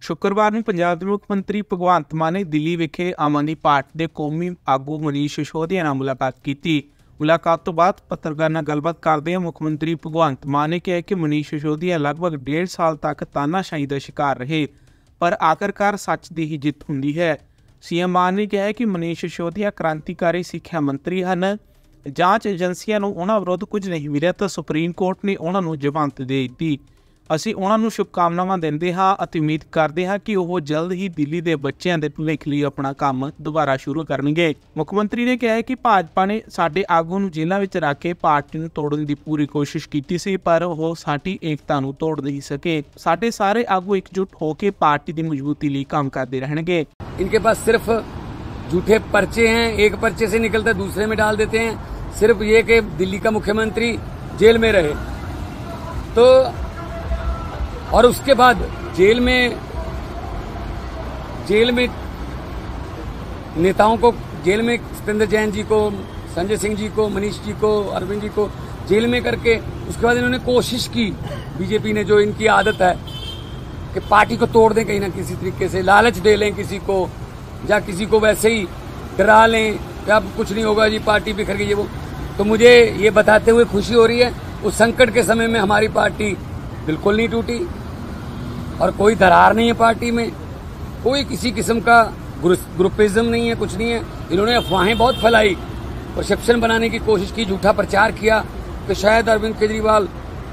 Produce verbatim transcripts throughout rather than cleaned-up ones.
शुक्रवार ਨੂੰ ਪੰਜਾਬ ਦੇ ਮੁੱਖ ਮੰਤਰੀ ਭਗਵੰਤ ਮਾਨ ਨੇ ਦਿੱਲੀ ਵਿਖੇ ਆਮ ਆਦਮੀ ਪਾਰਟੀ ਦੇ ਕੌਮੀ ਆਗੂ ਮਨੀਸ਼ ਸਿਸੋਦੀਆ ਨਾਲ ਮੁਲਾਕਾਤ ਕੀਤੀ। ਮੁਲਾਕਾਤ ਤੋਂ ਬਾਅਦ ਪੱਤਰਕਾਰਾਂ ਨਾਲ ਗੱਲਬਾਤ ਕਰਦਿਆਂ ਮੁੱਖ ਮੰਤਰੀ ਭਗਵੰਤ ਮਾਨ ਨੇ ਕਿਹਾ ਕਿ ਮਨੀਸ਼ ਸਿਸੋਦੀਆ ਲਗਭਗ ਡੇਢ ਸਾਲ ਤੱਕ ਤਾਨਾਸ਼ਾਹੀ ਦਾ ਸ਼ਿਕਾਰ ਰਹੇ, ਪਰ ਆਖਰਕਾਰ ਸੱਚ ਦੀ ਹੀ ਜਿੱਤ ਹੁੰਦੀ ਹੈ। ਸੀਐਮ ਮਾਨ ਨੇ ਕਿਹਾ ਕਿ ਮਨੀਸ਼ ਸਿਸੋਦੀਆ ਕ੍ਰਾਂਤੀਕਾਰੀ ਸਿੱਖਿਆ ਮੰਤਰੀ ਹਨ। ਜਾਂਚ ਏਜੰਸੀਆਂ ਨੂੰ ਉਹਨਾਂ ਵਿਰੁੱਧ ਕੁਝ ਨਹੀਂ ਮਿਲਿਆ ਤਾਂ ਸੁਪਰੀਮ ਕੋਰਟ ਨੇ ਉਹਨਾਂ ਨੂੰ ਜ਼ਮਾਨਤ ਦੇ ਦਿੱਤੀ। ਅਸੀਂ ਉਹਨਾਂ ਨੂੰ ਸ਼ੁਭਕਾਮਨਾਵਾਂ ਦਿੰਦੇ ਹਾਂ ਅਤੇ ਉਮੀਦ ਕਰਦੇ ਹਾਂ ਕਿ ਉਹ ਜਲਦ ਹੀ ਦਿੱਲੀ ਦੇ ਬੱਚਿਆਂ ਦੇ ਭਵਿੱਖ ਲਈ ਆਪਣਾ ਕੰਮ ਦੁਬਾਰਾ ਸ਼ੁਰੂ ਕਰਨਗੇ। ਮੁੱਖ ਮੰਤਰੀ ਨੇ ਕਿਹਾ ਕਿ ਭਾਜਪਾ ਨੇ ਸਾਡੇ ਆਗੂ ਨੂੰ ਜੇਲ੍ਹਾਂ ਵਿੱਚ ਰੱਖ ਕੇ ਪਾਰਟੀ ਨੂੰ ਤੋੜਨ ਦੀ ਪੂਰੀ ਕੋਸ਼ਿਸ਼ ਕੀਤੀ ਸੀ, ਪਰ ਉਹ ਸਾਡੀ ਏਕਤਾ ਨੂੰ ਤੋੜ ਨਹੀਂ ਸਕੇ। ਸਾਡੇ ਸਾਰੇ ਆਗੂ ਇਕਜੁੱਟ ਹੋ ਕੇ ਪਾर्टी की मजबूती लिए काम करते रहेंगे। इनके पास सिर्फ झूठे पर्चे हैं, एक पर्चे से निकलते दूसरे में डाल देते हैं। सिर्फ ये कि दिल्ली का मुख्यमंत्री जेल में रहे तो, और उसके बाद जेल में जेल में नेताओं को, जेल में सत्येंद्र जैन जी को, संजय सिंह जी को, मनीष जी को, अरविंद जी को जेल में करके उसके बाद इन्होंने कोशिश की, बीजेपी ने, जो इनकी आदत है कि पार्टी को तोड़ दें कहीं ना किसी तरीके से, लालच दे लें किसी को, या किसी को वैसे ही डरा लें कि अब कुछ नहीं होगा जी, पार्टी बिखर गई है वो। तो मुझे ये बताते हुए खुशी हो रही है, उस संकट के समय में हमारी पार्टी बिल्कुल नहीं टूटी और कोई दरार नहीं है पार्टी में, कोई किसी किस्म का ग्रुपिज्म नहीं है, कुछ नहीं है। इन्होंने अफवाहें बहुत फैलाई, परसेप्शन बनाने की कोशिश की, झूठा प्रचार किया कि शायद अरविंद केजरीवाल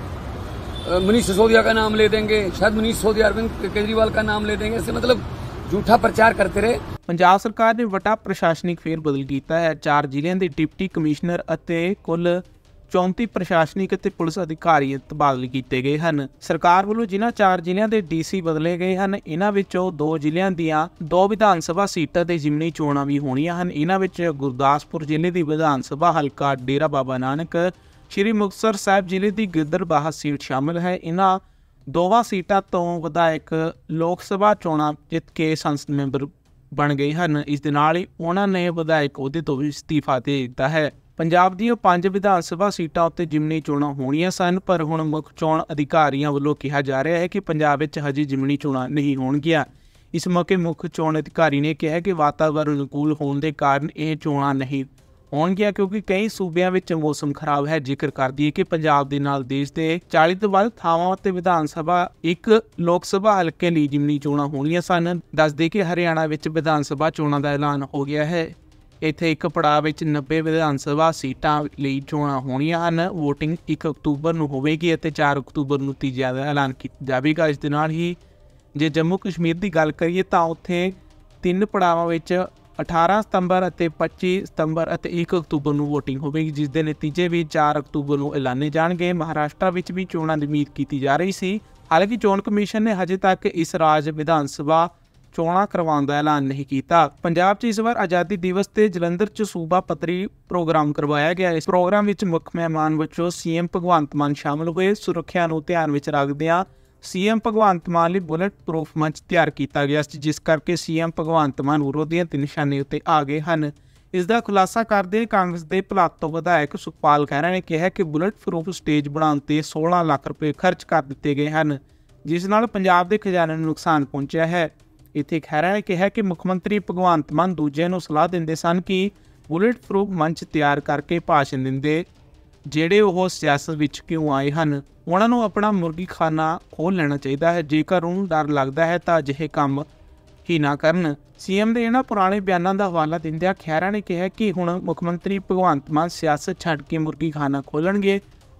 मनीष सिसोदिया का नाम ले देंगे, शायद मनीष सिसोदिया अरविंद केजरीवाल का नाम ले देंगे, ऐसे मतलब झूठा प्रचार करते रहे। ਪੰਜਾਬ ਸਰਕਾਰ ਨੇ ਵੱਡਾ ਪ੍ਰਸ਼ਾਸਨਿਕ ਫੇਰ ਬਦਲ ਕੀਤਾ ਹੈ। ਚਾਰ ਜ਼ਿਲ੍ਹਿਆਂ ਦੇ ਡਿਪਟੀ ਕਮਿਸ਼ਨਰ ਅਤੇ ਕੁੱਲ ਚੌਂਤੀ ਪ੍ਰਸ਼ਾਸਨਿਕ ਅਤੇ ਪੁਲਿਸ ਅਧਿਕਾਰੀ ਤਬਾਦਲੇ ਕੀਤੇ ਗਏ ਹਨ। ਸਰਕਾਰ ਵੱਲੋਂ ਜਿਨ੍ਹਾਂ ਚਾਰ ਜ਼ਿਲ੍ਹਿਆਂ ਦੇ ਡੀਸੀ ਬਦਲੇ ਗਏ ਹਨ, ਇਹਨਾਂ ਵਿੱਚੋਂ ਦੋ ਜ਼ਿਲ੍ਹਿਆਂ ਦੀਆਂ ਦੋ ਵਿਧਾਨ ਸਭਾ ਸੀਟਾਂ ਤੇ ਜ਼ਿਮਨੀ ਚੋਣਾਂ ਵੀ ਹੋਣੀਆਂ ਹਨ। ਇਹਨਾਂ ਵਿੱਚ ਗੁਰਦਾਸਪੁਰ ਜ਼ਿਲ੍ਹੇ ਦੀ ਵਿਧਾਨ ਸਭਾ ਹਲਕਾ ਡੇਰਾ ਬਾਬਾ ਨਾਨਕ, ਸ਼੍ਰੀ ਮੁਕਤਸਰ ਸਾਹਿਬ ਜ਼ਿਲ੍ਹੇ ਦੀ ਗਿੱਦੜਬਾਹਾ ਸੀਟ ਸ਼ਾਮਿਲ ਹੈ। ਇਹਨਾਂ ਦੋਵਾਂ ਸੀਟਾਂ ਤੋਂ ਵਿਧਾਇਕ ਲੋਕ ਸਭਾ ਚੋਣਾਂ ਜਿੱਤ ਕੇ ਸੰਸਦ ਮੈਂਬਰ ਬਣ ਗਏ ਹਨ। ਇਸ ਦੇ ਨਾਲ ਹੀ ਉਹਨਾਂ ਨੇ ਵਿਧਾਇਕ ਅਹੁਦੇ ਤੋਂ ਵੀ ਅਸਤੀਫਾ ਦੇ ਦਿੱਤਾ ਹੈ। ਪੰਜਾਬ ਦੀਆਂ ਪੰਜ ਵਿਧਾਨ ਸਭਾ ਸੀਟਾਂ ਉੱਤੇ ਜ਼ਿਮਨੀ ਚੋਣਾਂ ਹੋਣੀਆਂ ਸਨ, ਪਰ ਹੁਣ ਮੁੱਖ ਚੋਣ ਅਧਿਕਾਰੀਆਂ ਵੱਲੋਂ ਕਿਹਾ ਜਾ ਰਿਹਾ ਹੈ ਕਿ ਪੰਜਾਬ ਵਿੱਚ ਹਜੇ ਜ਼ਿਮਨੀ ਚੋਣਾਂ ਨਹੀਂ ਹੋਣਗੀਆਂ। ਇਸ ਮੌਕੇ ਮੁੱਖ ਚੋਣ ਅਧਿਕਾਰੀ ਨੇ ਕਿਹਾ ਕਿ ਵਾਤਾਵਰਣ ਅਨੁਕੂਲ ਹੋਣ ਦੇ ਕਾਰਨ ਇਹ ਚੋਣਾਂ ਨਹੀਂ ਹੋਣਗੀਆਂ, ਕਿਉਂਕਿ ਕਈ ਸੂਬਿਆਂ ਵਿੱਚ ਮੌਸਮ ਖਰਾਬ ਹੈ। ਜ਼ਿਕਰ ਕਰਦੀ ਹੈ ਕਿ ਪੰਜਾਬ ਦੇ ਨਾਲ ਦੇਸ਼ ਦੇ ਚਾਲੀ ਤੋਂ ਵੱਧ ਥਾਵਾਂ ਅਤੇ ਵਿਧਾਨ ਸਭਾ ਇੱਕ ਲੋਕ ਸਭਾ ਹਲਕੇ ਲਈ ਜ਼ਿਮਨੀ ਚੋਣਾਂ ਹੋਣੀਆਂ ਸਨ। ਦੱਸਦੇ ਕਿ ਹਰਿਆਣਾ ਵਿੱਚ ਵਿਧਾਨ ਸਭਾ ਚੋਣਾਂ ਦਾ ਐਲਾਨ ਹੋ ਗਿਆ ਹੈ। ਇੱਥੇ ਇੱਕ ਪੜਾਅ ਵਿੱਚ ਨੱਬੇ ਵਿਧਾਨ ਸਭਾ ਸੀਟਾਂ ਲਈ ਚੋਣਾਂ ਹੋਣੀਆਂ ਹਨ। ਵੋਟਿੰਗ ਇੱਕ ਅਕਤੂਬਰ ਨੂੰ ਹੋਵੇਗੀ ਅਤੇ ਚਾਰ ਅਕਤੂਬਰ ਨੂੰ ਨਤੀਜਿਆਂ ਦਾ ਐਲਾਨ ਕੀਤਾ ਜਾਵੇਗਾ। ਇਸ ਦੇ ਨਾਲ ਹੀ ਜੇ ਜੰਮੂ ਕਸ਼ਮੀਰ ਦੀ ਗੱਲ ਕਰੀਏ ਤਾਂ ਉੱਥੇ ਤਿੰਨ ਪੜਾਵਾਂ ਵਿੱਚ ਅਠਾਰਾਂ ਸਤੰਬਰ ਅਤੇ ਪੱਚੀ ਸਤੰਬਰ ਅਤੇ ਇੱਕ ਅਕਤੂਬਰ ਨੂੰ ਵੋਟਿੰਗ ਹੋਵੇਗੀ, ਜਿਸ ਦੇ ਨਤੀਜੇ ਵੀ ਚਾਰ ਅਕਤੂਬਰ ਨੂੰ ਐਲਾਨੇ ਜਾਣਗੇ। ਮਹਾਰਾਸ਼ਟਰ ਵਿੱਚ ਵੀ ਚੋਣਾਂ ਦੀ ਉਮੀਦ ਕੀਤੀ ਜਾ ਰਹੀ ਸੀ, ਹਾਲਾਂਕਿ ਚੋਣ ਕਮਿਸ਼ਨ ਨੇ ਹਜੇ ਤੱਕ ਇਸ ਰਾਜ ਵਿਧਾਨ ਸਭਾ ਚੋਣਾਂ ਕਰਵਾਉਣ ਦਾ ਐਲਾਨ ਨਹੀਂ ਕੀਤਾ। ਪੰਜਾਬ 'ਚ ਇਸ ਵਾਰ ਆਜ਼ਾਦੀ ਦਿਵਸ ਤੇ ਜਲੰਧਰ 'ਚ ਸੂਬਾ ਪੱਧਰੀ ਪ੍ਰੋਗਰਾਮ ਕਰਵਾਇਆ ਗਿਆ। ਇਸ ਪ੍ਰੋਗਰਾਮ ਵਿੱਚ ਮੁੱਖ ਮਹਿਮਾਨ ਵਜੋਂ ਸੀਐਮ ਭਗਵੰਤ ਮਾਨ ਸ਼ਾਮਲ ਹੋਏ। ਸੁਰੱਖਿਆ ਨੂੰ ਧਿਆਨ ਵਿੱਚ ਰੱਖਦਿਆਂ ਸੀਐਮ ਭਗਵੰਤ ਮਾਨ ਲਈ ਬੁਲਟ ਪ੍ਰੂਫ ਮੰਚ ਤਿਆਰ ਕੀਤਾ ਗਿਆ ਸੀ, ਜਿਸ ਕਰਕੇ ਸੀਐਮ ਭਗਵੰਤ ਮਾਨ ਵਿਰੋਧੀਆਂ ਤੇ ਨਿਸ਼ਾਨੇ ਉੱਤੇ ਆ ਗਏ ਹਨ। ਇਸ ਦਾ ਖੁਲਾਸਾ ਕਰਦੇ ਕਾਂਗਰਸ ਦੇ ਭਲਾਤੋਂ ਵਿਧਾਇਕ ਸੁਖਪਾਲ ਖਹਿਰਾ ਨੇ ਕਿਹਾ ਕਿ ਬੁਲਟ ਪ੍ਰੂਫ ਸਟੇਜ ਬਣਾਉਣ ਤੇ ਸੋਲਾਂ ਲੱਖ ਰੁਪਏ ਖਰਚ ਕਰ ਦਿੱਤੇ ਗਏ ਹਨ, ਜਿਸ ਨਾਲ ਪੰਜਾਬ ਦੇ ਖਜ਼ਾਨੇ ਨੂੰ ਨੁਕਸਾਨ ਪਹੁੰਚਿਆ ਹੈ। ਇੱਥੇ ਖਹਿਰਾ ਨੇ ਕਿਹਾ ਕਿ ਮੁੱਖ ਮੰਤਰੀ ਭਗਵੰਤ ਮਾਨ ਦੂਜਿਆਂ ਨੂੰ ਸਲਾਹ ਦਿੰਦੇ ਸਨ ਕਿ ਬੁਲਟ ਪ੍ਰੂਫ ਮੰਚ ਤਿਆਰ ਕਰਕੇ ਭਾਸ਼ਣ ਦਿੰਦੇ, ਜਿਹੜੇ ਉਹ ਸਿਆਸਤ ਵਿੱਚ ਕਿਉਂ ਆਏ ਹਨ। ਉਹਨਾਂ ਨੂੰ ਆਪਣਾ ਮੁਰਗੀ ਖਾਨਾ ਖੋਲ੍ਹ ਲੈਣਾ ਚਾਹੀਦਾ ਹੈ। ਜੇਕਰ ਉਹਨੂੰ ਡਰ ਲੱਗਦਾ ਹੈ ਤਾਂ ਅਜਿਹੇ ਕੰਮ ਹੀ ਨਾ ਕਰਨ। ਸੀਐਮ ਦੇ ਇਹਨਾਂ ਪੁਰਾਣੇ ਬਿਆਨਾਂ ਦਾ ਹਵਾਲਾ ਦਿੰਦਿਆਂ ਖਹਿਰਾ ਨੇ ਕਿਹਾ ਕਿ ਹੁਣ ਮੁੱਖ ਮੰਤਰੀ ਭਗਵੰਤ ਮਾਨ ਸਿਆਸਤ ਛੱਡ ਕੇ ਮੁਰਗੀ ਖਾਨਾ ਖੋਲ੍ਹਣਗੇ।